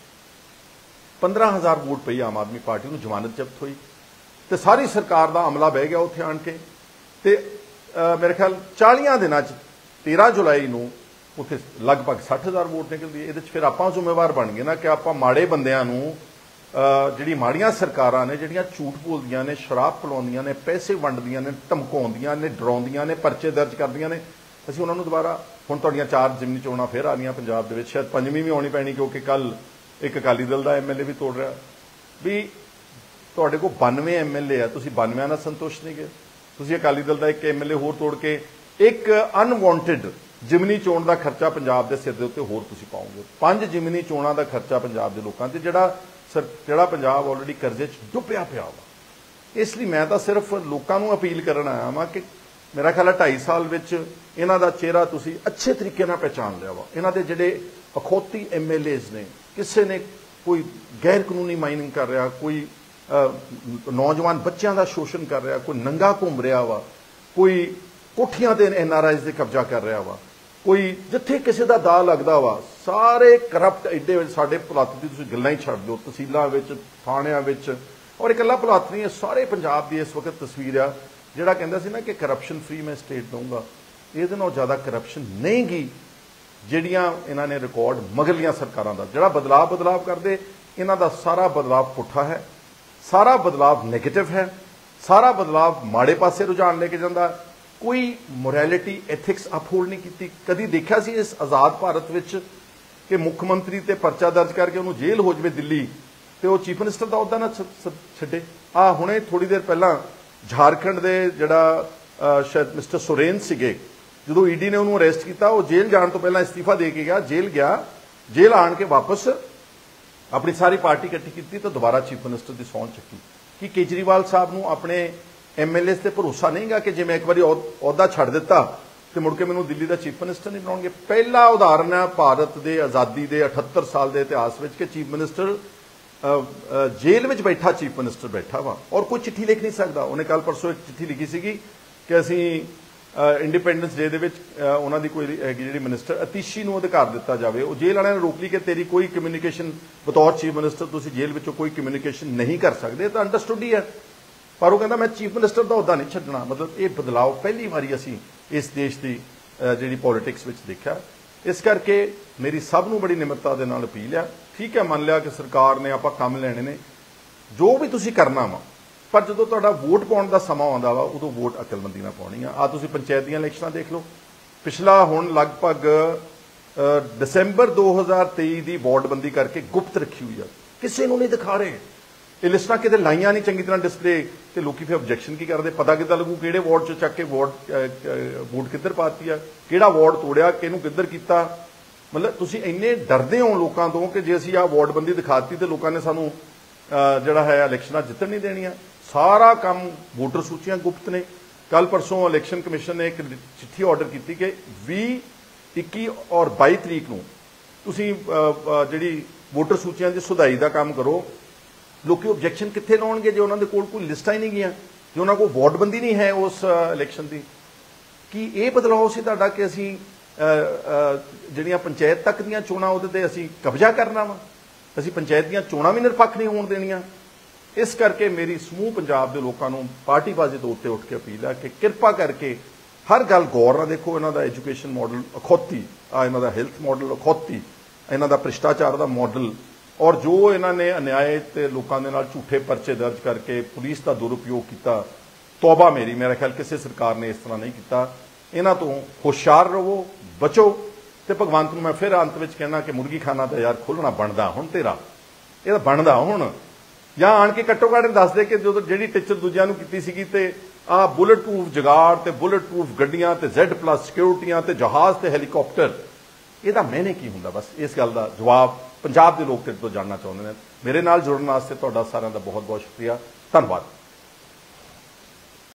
ਪੰਦਰਾਂ ਹਜ਼ਾਰ ਵੋਟ ਪਈ ਆਮ ਆਦਮੀ ਪਾਰਟੀ ਨੂੰ, ਜ਼ਮਾਨਤ ਜ਼ਬਤ ਹੋਈ ਤੇ ਸਾਰੀ ਸਰਕਾਰ ਦਾ ਅਮਲਾ ਬਹਿ ਗਿਆ ਉੱਥੇ ਆਣ ਕੇ, ਤੇ ਮੇਰੇ ਖਿਆਲ ਚਾਲੀਆਂ ਦਿਨਾਂ 'ਚ ਤੇਰਾਂ ਜੁਲਾਈ ਨੂੰ ਉੱਥੇ ਲਗਭਗ ਸੱਠ ਹਜ਼ਾਰ ਵੋਟ ਨਿਕਲਦੀ ਹੈ। ਇਹਦੇ 'ਚ ਫਿਰ ਆਪਾਂ ਜ਼ਿੰਮੇਵਾਰ ਬਣ ਗਏ ਨਾ ਕਿ ਆਪਾਂ ਮਾੜੇ ਬੰਦਿਆਂ ਨੂੰ, ਜਿਹੜੀ ਮਾੜੀਆਂ ਸਰਕਾਰਾਂ ਨੇ ਜਿਹੜੀਆਂ ਝੂਠ ਬੋਲਦੀਆਂ ਨੇ, ਸ਼ਰਾਬ ਪਿਲਾਉਂਦੀਆਂ ਨੇ, ਪੈਸੇ ਵੰਡਦੀਆਂ ਨੇ, ਧਮਕਾਉਂਦੀਆਂ ਨੇ, ਡਰਾਉਂਦੀਆਂ ਨੇ, ਪਰਚੇ ਦਰਜ ਕਰਦੀਆਂ ਨੇ, ਅਸੀਂ ਉਹਨਾਂ ਨੂੰ ਦੁਬਾਰਾ ਹੁਣ ਤੁਹਾਡੀਆਂ ਚਾਰ ਜਿਮਨੀ ਚੋਣਾਂ ਫਿਰ ਆ ਰਹੀਆਂ ਪੰਜਾਬ ਦੇ ਵਿੱਚ, ਸ਼ਾਇਦ ਪੰਜਵੀਂ ਵੀ ਆਉਣੀ ਪੈਣੀ ਕਿਉਂਕਿ ਕੱਲ ਇੱਕ ਅਕਾਲੀ ਦਲ ਦਾ ਐਮ ਐਲ ਏ ਵੀ ਤੋੜ ਰਿਹਾ ਵੀ ਤੁਹਾਡੇ ਕੋਲ ਬਾਨਵੇਂ ਐਮ ਐਲ ਏ ਆ, ਤੁਸੀਂ ਬਾਨਵਿਆਂ ਨਾਲ ਸੰਤੁਸ਼ਟ ਨਹੀਂ ਗਏ, ਤੁਸੀਂ ਅਕਾਲੀ ਦਲ ਦਾ ਇੱਕ ਐਮ ਐਲ ਏ ਹੋਰ ਤੋੜ ਕੇ ਇੱਕ ਅਨਵਾਂਟਿਡ ਜਿਮਨੀ ਚੋਣ ਦਾ ਖਰਚਾ ਪੰਜਾਬ ਦੇ ਸਿਰ ਦੇ ਉੱਤੇ ਹੋਰ ਤੁਸੀਂ ਪਾਓਗੇ। ਪੰਜ ਜਿਮਨੀ ਚੋਣਾਂ ਦਾ ਖਰਚਾ ਪੰਜਾਬ ਦੇ ਲੋਕਾਂ ਤੇ, ਜਿਹੜਾ ਜਿਹੜਾ ਪੰਜਾਬ ਆਲਰੇਡੀ ਕਰਜ਼ੇ 'ਚ ਡੁੱਬਿਆ ਪਿਆ ਵਾ। ਇਸ ਲਈ ਮੈਂ ਤਾਂ ਸਿਰਫ ਲੋਕਾਂ ਨੂੰ ਅਪੀਲ ਕਰਨ ਆਇਆ ਵਾਂ ਕਿ ਮੇਰਾ ਖਿਆਲ ਹੈ ਢਾਈ ਸਾਲ ਵਿੱਚ ਇਹਨਾਂ ਦਾ ਚਿਹਰਾ ਤੁਸੀਂ ਅੱਛੇ ਤਰੀਕੇ ਨਾਲ ਪਹਿਚਾਣ ਲਿਆ ਵਾ। ਇਹਨਾਂ ਦੇ ਜਿਹੜੇ ਅਖੌਤੀ ਐਮ ਐਲ ਏਜ਼ ਨੇ, ਕਿਸੇ ਨੇ ਕੋਈ ਗੈਰ ਕਾਨੂੰਨੀ ਮਾਈਨਿੰਗ ਕਰ ਰਿਹਾ, ਕੋਈ ਨੌਜਵਾਨ ਬੱਚਿਆਂ ਦਾ ਸ਼ੋਸ਼ਣ ਕਰ ਰਿਹਾ, ਕੋਈ ਨੰਗਾ ਘੁੰਮ ਰਿਹਾ ਵਾ, ਕੋਈ ਕੋਠੀਆਂ ਤੇ ਐਨ ਆਰ ਆਈਜ਼ ਦੇ ਕਬਜ਼ਾ ਕਰ ਰਿਹਾ ਵਾ, ਕੋਈ ਜਿੱਥੇ ਕਿਸੇ ਦਾ ਦਾਅ ਲੱਗਦਾ ਵਾ, ਸਾਰੇ ਕਰਪਟ ਐਡੇ ਵਿੱਚ ਸਾਡੇ ਭੁਲੱਥ ਦੀ ਤੁਸੀਂ ਗੱਲਾਂ ਹੀ ਛੱਡ ਦਿਓ, ਤਹਿਸੀਲਾਂ ਵਿੱਚ, ਥਾਣਿਆਂ ਵਿੱਚ, ਔਰ ਇਕੱਲਾ ਭੁਲੱਥ ਨਹੀਂ, ਸਾਰੇ ਪੰਜਾਬ ਦੀ ਇਸ ਵਕਤ ਤਸਵੀਰ ਆ। ਜਿਹੜਾ ਕਹਿੰਦਾ ਸੀ ਨਾ ਕਿ ਕਰਪਸ਼ਨ ਫ੍ਰੀ ਮੈਂ ਸਟੇਟ ਦਊਂਗਾ, ਇਹਦੇ ਨਾਲੋਂ ਜ਼ਿਆਦਾ ਕਰਪਸ਼ਨ ਨਹੀਂ ਗੀ ਜਿਹੜੀਆਂ ਇਹਨਾਂ ਨੇ ਰਿਕਾਰਡ ਮਗਰਲੀਆਂ ਸਰਕਾਰਾਂ ਦਾ। ਜਿਹੜਾ ਬਦਲਾਅ ਬਦਲਾਅ ਕਰਦੇ, ਇਹਨਾਂ ਦਾ ਸਾਰਾ ਬਦਲਾਅ ਪੁੱਠਾ ਹੈ, ਸਾਰਾ ਬਦਲਾਅ ਨੈਗੇਟਿਵ ਹੈ, ਸਾਰਾ ਬਦਲਾਅ ਮਾੜੇ ਪਾਸੇ ਰੁਝਾਨ ਲੈ ਕੇ ਜਾਂਦਾ। ਕੋਈ ਮੋਰੈਲਿਟੀ ਐਥਿਕਸ ਅਪਹੋਲਡ ਨਹੀਂ ਕੀਤੀ। ਕਦੀ ਦੇਖਿਆ ਸੀ ਇਸ ਆਜ਼ਾਦ ਭਾਰਤ ਵਿੱਚ ਕਿ ਮੁੱਖ ਮੰਤਰੀ ਤੇ ਪਰਚਾ ਦਰਜ ਕਰਕੇ ਉਹਨੂੰ ਜੇਲ੍ਹ ਹੋ ਜਾਵੇ ਦਿੱਲੀ ਤੇ ਉਹ ਚੀਫ ਮਿਨਿਸਟਰ ਦਾ ਅਹੁਦਾ ਨਾ ਛੱਡੇ। ਆ ਹੁਣੇ ਥੋੜੀ ਦੇਰ ਪਹਿਲਾਂ ਝਾਰਖੰਡ ਦੇ ਜਿਹੜਾ ਸ਼ਾਇਦ ਮਿਸਟਰ ਸੁਰੇਨ ਸੀਗੇ, ਜਦੋਂ ਈਡੀ ਨੇ ਉਹਨੂੰ ਅਰੈਸਟ ਕੀਤਾ, ਉਹ ਜੇਲ੍ਹ ਜਾਣ ਤੋਂ ਪਹਿਲਾਂ ਅਸਤੀਫਾ ਦੇ ਕੇ ਗਿਆ, ਜੇਲ੍ਹ ਗਿਆ, ਜੇਲ੍ਹ ਆਣ ਕੇ ਵਾਪਸ ਆਪਣੀ ਸਾਰੀ ਪਾਰਟੀ ਇਕੱਠੀ ਕੀਤੀ ਤਾਂ ਦੁਬਾਰਾ ਚੀਫ ਮਿਨਿਸਟਰ ਦੀ ਸਹੁੰ ਚੱਕੀ। ਕਿ ਕੇਜਰੀਵਾਲ ਸਾਹਿਬ ਨੂੰ ਆਪਣੇ ਐਮਐਲਏ ਤੇ ਭਰੋਸਾ ਨਹੀਂਗਾ ਕਿ ਜੇ ਮੈਂ ਇੱਕ ਵਾਰੀ ਅਹੁਦਾ ਛੱਡ ਦਿੱਤਾ ਤੇ ਮੁੜ ਕੇ ਮੈਨੂੰ ਦਿੱਲੀ ਦਾ ਚੀਫ ਮਿਨਿਸਟਰ ਨਹੀਂ ਬਣਾਉਣਗੇ। ਪਹਿਲਾ ਉਦਾਹਰਨ ਹੈ ਭਾਰਤ ਦੇ ਆਜ਼ਾਦੀ ਦੇ ਅਠੱਤਰ ਸਾਲ ਦੇ ਇਤਿਹਾਸ ਵਿੱਚ ਕਿ ਚੀਫ ਮਿਨਿਸਟਰ ਜੇਲ੍ਹ ਵਿੱਚ ਬੈਠਾ ਚੀਫ ਮਿਨਿਸਟਰ ਬੈਠਾ ਵਾ ਔਰ ਕੋਈ ਚਿੱਠੀ ਲਿਖ ਨਹੀਂ ਸਕਦਾ। ਉਹਨੇ ਕੱਲ ਪਰਸੋਂ ਇੱਕ ਚਿੱਠੀ ਲਿਖੀ ਸੀਗੀ ਕਿ ਅਸੀਂ ਇੰਡੀਪੈਂਡੈਂਸ ਡੇ ਦੇ ਵਿੱਚ ਉਹਨਾਂ ਦੀ ਕੋਈ ਹੈਗੀ ਜਿਹੜੀ ਮਿਨਿਸਟਰ ਅਤੀਸ਼ੀ ਨੂੰ ਅਧਿਕਾਰ ਦਿੱਤਾ ਜਾਵੇ। ਉਹ ਜੇਲ੍ਹ ਵਾਲਿਆਂ ਨੇ ਰੋਕ ਲਈ ਕਿ ਤੇਰੀ ਕੋਈ ਕਮਿਊਨੀਕੇਸ਼ਨ ਬਤੌਰ ਚੀਫ ਮਿਨਿਸਟਰ ਤੁਸੀਂ ਜੇਲ੍ਹ ਵਿੱਚੋਂ ਕੋਈ ਕਮਿਊਨੀਕੇਸ਼ਨ ਨਹੀਂ ਕਰ ਸਕਦੇ। ਤਾਂ ਅੰਡਰਸਟੂਡ ਹੀ ਹੈ, ਪਰ ਉਹ ਕਹਿੰਦਾ ਮੈਂ ਚੀਫ ਮਿਨਿਸਟਰ ਦਾ ਅਹੁਦਾ ਨਹੀਂ ਛੱਡਣਾ। ਮਤਲਬ ਇਹ ਬਦਲਾਅ ਪਹਿਲੀ ਵਾਰੀ ਅਸੀਂ ਇਸ ਦੇਸ਼ ਦੀ ਜਿਹੜੀ ਪੋਲਿਟਿਕਸ ਵਿੱਚ ਦੇਖਿਆ। ਇਸ ਕਰਕੇ ਮੇਰੀ ਸਭ ਨੂੰ ਬੜੀ ਨਿਮਰਤਾ ਦੇ ਨਾਲ ਅਪੀਲ ਆ, ਠੀਕ ਹੈ ਮੰਨ ਲਿਆ ਕਿ ਸਰਕਾਰ ਨੇ ਆਪਾਂ ਕੰਮ ਲੈਣੇ ਨੇ, ਜੋ ਵੀ ਤੁਸੀਂ ਕਰਨਾ ਵਾ, ਪਰ ਜਦੋਂ ਤੁਹਾਡਾ ਵੋਟ ਪਾਉਣ ਦਾ ਸਮਾਂ ਆਉਂਦਾ ਵਾ ਉਦੋਂ ਵੋਟ ਅਕਲਮੰਦੀ ਨਾਲ ਪਾਉਣੀ ਆ। ਆ ਤੁਸੀਂ ਪੰਚਾਇਤ ਦੀਆਂ ਇਲੈਕਸ਼ਨਾਂ ਦੇਖ ਲਓ, ਪਿਛਲਾ ਹੁਣ ਲਗਭਗ ਦਸੰਬਰ ਦੋ ਹਜ਼ਾਰ ਤੇਈ ਦੀ ਵਾਰਡਬੰਦੀ ਕਰਕੇ ਗੁਪਤ ਰੱਖੀ ਹੋਈ ਆ, ਕਿਸੇ ਨੂੰ ਨਹੀਂ ਦਿਖਾ ਰਹੇ। ਇਹ ਲਿਸਟਾਂ ਕਿਤੇ ਲਾਈਆਂ ਨਹੀਂ ਚੰਗੀ ਤਰ੍ਹਾਂ ਡਿਸਪਲੇ, ਤੇ ਲੋਕੀ ਫਿਰ ਆਬਜੈਕਸ਼ਨ ਕੀ ਕਰਦੇ, ਪਤਾ ਕਿੱਦਾਂ ਲੱਗੂ ਕਿਹੜੇ ਵਾਰਡ 'ਚ ਚੱਕ ਕੇ ਵਾਰਡ ਵੋਟ ਕਿੱਧਰ ਪਾਤੀ ਆ, ਕਿਹੜਾ ਵਾਰਡ ਤੋੜਿਆ, ਕਿਹਨੂੰ ਕਿੱਧਰ ਕੀਤਾ। ਮਤਲਬ ਤੁਸੀਂ ਇੰਨੇ ਡਰਦੇ ਹੋ ਲੋਕਾਂ ਤੋਂ ਕਿ ਜੇ ਅਸੀਂ ਆਹ ਵਾਰਡਬੰਦੀ ਦਿਖਾਤੀ ਤੇ ਲੋਕਾਂ ਨੇ ਸਾਨੂੰ ਜਿਹੜਾ ਹੈ ਇਲੈਕਸ਼ਨਾਂ ਜਿੱਤਣ ਨਹੀਂ ਦੇਣੀਆਂ। ਸਾਰਾ ਕੰਮ ਵੋਟਰ ਸੂਚੀਆਂ ਗੁਪਤ ਨੇ। ਕੱਲ ਪਰਸੋਂ ਇਲੈਕਸ਼ਨ ਕਮਿਸ਼ਨ ਨੇ ਇੱਕ ਚਿੱਠੀ ਆਰਡਰ ਕੀਤੀ ਕਿ ਵੀਹ ਇੱਕੀ ਔਰ ਬਾਈ ਤਰੀਕ ਨੂੰ ਤੁਸੀਂ ਜਿਹੜੀ ਵੋਟਰ ਸੂਚੀਆਂ ਦੀ ਸੁਧਾਈ ਦਾ ਕੰਮ ਕਰੋ। ਲੋਕੀ ਆਬਜੈਕਸ਼ਨ ਕਿੱਥੇ ਲਾਉਣਗੇ ਜੇ ਉਹਨਾਂ ਦੇ ਕੋਲ ਕੋਈ ਲਿਸਟਾਂ ਹੀ ਨਹੀਂ ਗਈਆਂ, ਜੇ ਉਹਨਾਂ ਕੋਲ ਵਾਰਡਬੰਦੀ ਨਹੀਂ ਹੈ ਉਸ ਇਲੈਕਸ਼ਨ ਦੀ। ਕੀ ਇਹ ਬਦਲਾਅ ਸੀ ਤੁਹਾਡਾ ਕਿ ਅਸੀਂ ਜਿਹੜੀਆਂ ਪੰਚਾਇਤ ਤੱਕ ਦੀਆਂ ਚੋਣਾਂ ਉਹਦੇ ਤੇ ਅਸੀਂ ਕਬਜ਼ਾ ਕਰਨਾ ਵਾ, ਅਸੀਂ ਪੰਚਾਇਤ ਦੀਆਂ ਚੋਣਾਂ ਵੀ ਨਿਰਪੱਖ ਨਹੀਂ ਹੋਣ ਦੇਣੀਆਂ। ਇਸ ਕਰਕੇ ਮੇਰੀ ਸਮੂਹ ਪੰਜਾਬ ਦੇ ਲੋਕਾਂ ਨੂੰ ਪਾਰਟੀਬਾਜ਼ੀ ਤੋਂ ਉੱਤੇ ਉੱਠ ਕੇ ਅਪੀਲ ਹੈ ਕਿ ਕਿਰਪਾ ਕਰਕੇ ਹਰ ਗੱਲ ਗੌਰ ਨਾਲ ਦੇਖੋ। ਇਹਨਾਂ ਦਾ ਐਜੂਕੇਸ਼ਨ ਮਾਡਲ ਅਖੌਤੀ, ਆ ਇਹਨਾਂ ਦਾ ਹੈਲਥ ਮਾਡਲ ਅਖੌਤੀ, ਇਹਨਾਂ ਦਾ ਭ੍ਰਿਸ਼ਟਾਚਾਰ ਦਾ ਮਾਡਲ, ਔਰ ਜੋ ਇਹਨਾਂ ਨੇ ਅਨਿਆਏ ਤੇ ਲੋਕਾਂ ਦੇ ਨਾਲ ਝੂਠੇ ਪਰਚੇ ਦਰਜ ਕਰਕੇ ਪੁਲਿਸ ਦਾ ਦੁਰਉਪਯੋਗ ਕੀਤਾ, ਤੌਬਾ ਮੇਰੀ, ਮੇਰਾ ਖਿਆਲ ਕਿਸੇ ਸਰਕਾਰ ਨੇ ਇਸ ਤਰ੍ਹਾਂ ਨਹੀਂ ਕੀਤਾ। ਇਹਨਾਂ ਤੋਂ ਹੁਸ਼ਿਆਰ ਰਹੋ, ਬਚੋ। ਤੇ ਭਗਵੰਤ ਨੂੰ ਮੈਂ ਫਿਰ ਅੰਤ ਵਿੱਚ ਕਹਿਣਾ ਕਿ ਮੁਰਗੀ ਖਾਨਾ ਤਾਂ ਯਾਰ ਖੋਲ੍ਹਣਾ ਬਣਦਾ ਹੁਣ ਤੇਰਾ, ਇਹ ਤਾਂ ਬਣਦਾ ਹੁਣ, ਜਾਂ ਆਣ ਕੇ ਘੱਟੋ ਘੱਟ ਦੱਸ ਦੇ ਕਿ ਜਦੋਂ ਜਿਹੜੀ ਟੀਚਰ ਦੂਜਿਆਂ ਨੂੰ ਕੀਤੀ ਸੀਗੀ ਤੇ ਆਹ ਬੁਲਟ ਪ੍ਰੂਫ ਜਗਾੜ ਤੇ ਬੁਲਟ ਪ੍ਰੂਫ ਗੱਡੀਆਂ ਤੇ ਜ਼ੈਡ ਪਲੱਸ ਸਿਕਿਉਰਿਟੀਆਂ ਤੇ ਜਹਾਜ਼ ਤੇ ਹੈਲੀਕਾਪਟਰ, ਇਹਦਾ ਮੈਨੇ ਕੀ ਹੁੰਦਾ। ਬਸ ਇਸ ਗੱਲ ਦਾ ਜਵਾਬ ਪੰਜਾਬ ਦੇ ਲੋਕ ਤੇਰੇ ਤੋਂ ਜਾਣਨਾ ਚਾਹੁੰਦੇ ਨੇ। ਮੇਰੇ ਨਾਲ ਜੁੜਨ ਵਾਸਤੇ ਤੁਹਾਡਾ ਸਾਰਿਆਂ ਦਾ ਬਹੁਤ ਬਹੁਤ ਸ਼ੁਕਰੀਆ, ਧੰਨਵਾਦ।